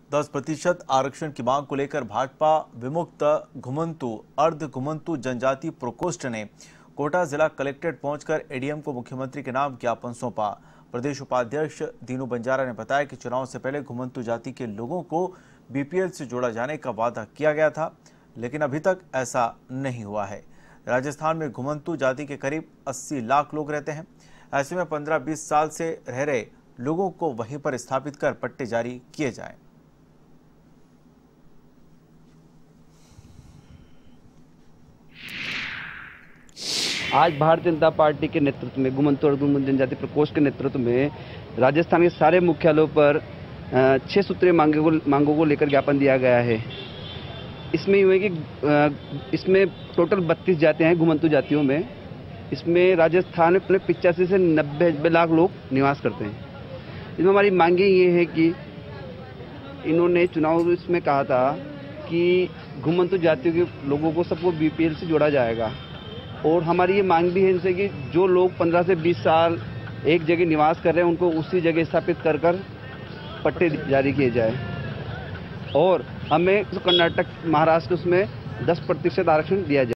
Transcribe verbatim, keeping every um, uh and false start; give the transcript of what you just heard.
दस प्रतिशत आरक्षण की मांग को लेकर भाजपा विमुक्त घुमंतु अर्ध घुमंतु जनजाति प्रकोष्ठ ने कोटा जिला कलेक्ट्रेट पहुंचकर एडीएम को मुख्यमंत्री के नाम ज्ञापन सौंपा। प्रदेश उपाध्यक्ष दीनू बंजारा ने बताया कि चुनाव से पहले घुमंतु जाति के लोगों को बीपीएल से जोड़ा जाने का वादा किया गया था, लेकिन अभी तक ऐसा नहीं हुआ है। राजस्थान में घुमंतु जाति के करीब अस्सी लाख लोग रहते हैं। ऐसे में पंद्रह बीस साल से रह रहे लोगों को वहीं पर स्थापित कर पट्टे जारी किए जाएं। आज भारतीय जनता पार्टी के नेतृत्व में घुमंतु और घुमंतु जनजाति प्रकोष्ठ के नेतृत्व में राजस्थान के सारे मुख्यालयों पर छह सूत्रीय मांगों को मांगों को लेकर ज्ञापन दिया गया है। इसमें यूँ है कि इसमें टोटल बत्तीस जातियाँ हैं घुमंतु जातियों में। इसमें राजस्थान में पिचासी से नब्बे लाख लोग निवास करते हैं। इसमें हमारी मांगे ये है कि इन्होंने चुनाव इसमें कहा था कि घुमंतु जातियों के लोगों को सबको बीपीएल से जोड़ा जाएगा, और हमारी ये मांग भी है इनसे कि जो लोग पंद्रह से बीस साल एक जगह निवास कर रहे हैं उनको उसी जगह स्थापित कर कर पट्टे जारी किए जाए, और हमें कर्नाटक महाराष्ट्र उसमें दस प्रतिशत आरक्षण दिया जाए।